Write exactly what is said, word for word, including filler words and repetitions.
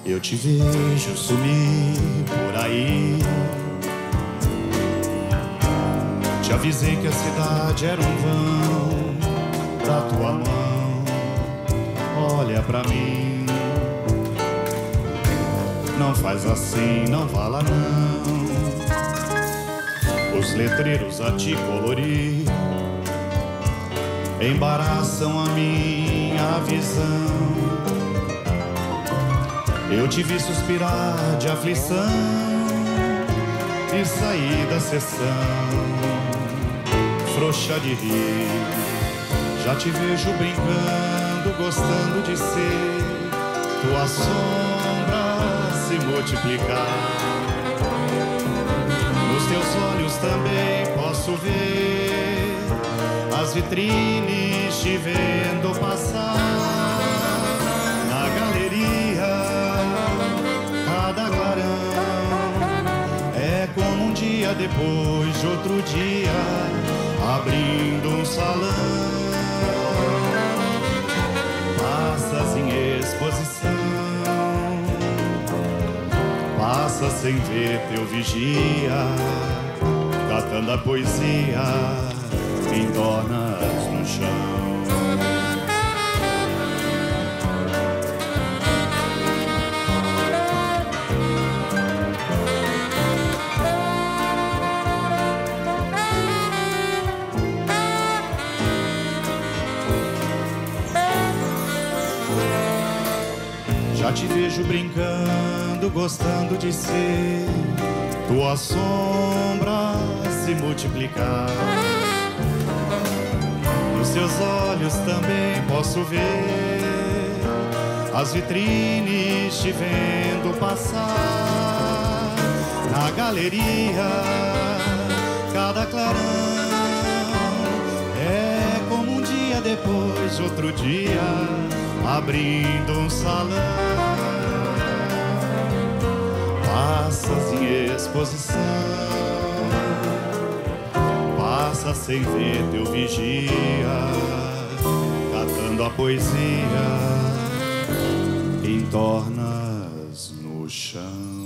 Eu te vejo sumir por aí. Te avisei que a cidade era um vão da tua mão. Olha pra mim, não faz assim, não fala não. Os letreiros a te colorir embaraçam a minha visão. Eu te vi suspirar de aflição e saí da sessão, frouxa de rir. Já te vejo brincando, gostando de ser tua sombra se multiplicar. Nos teus olhos também posso ver as vitrines te vendo passar. Na galeria, cada clarão é como um dia depois de outro dia, abrindo um salão. Passas em exposição, passa sem ver teu vigia, catando a poesia em dornas no chão. Já te vejo brincando, gostando de ser tua sombra se multiplicar. Nos seus olhos também posso ver as vitrines te vendo passar. Na galeria, cada clarão é como um dia depois de outro dia, abrindo um salão. Passas em exposição, passa sem ver teu vigia, catando a poesia em tornas no chão.